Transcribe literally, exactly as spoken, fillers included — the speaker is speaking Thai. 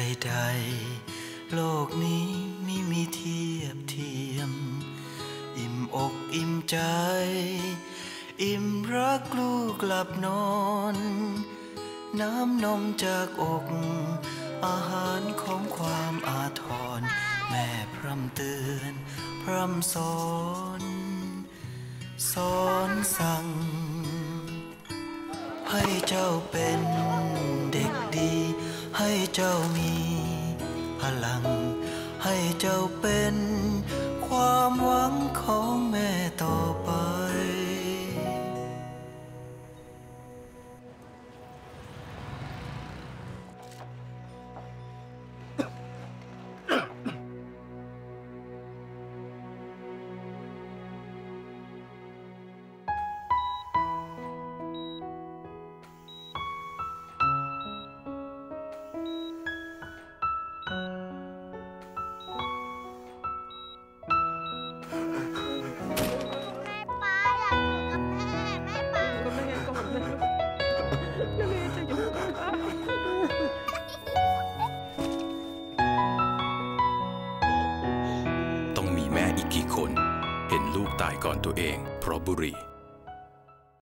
ดๆโลกนี้ไม่มีเทียบเทียมอิ่มอกอิ่มใจอิ่มรักลูกหลับนอนน้ำนมจากอกอาหารของความอาทรแม่พร่ำเตือนพร่ำสอนสอนสั่งให้เจ้าเป็นเด็กดีให้เจ้ามีพลังให้เจ้าเป็นความหวังของแม่ต่อไปต้องมีแม่อีกกี่คนเห็นลูกตายก่อนตัวเองเพราะบุหรี่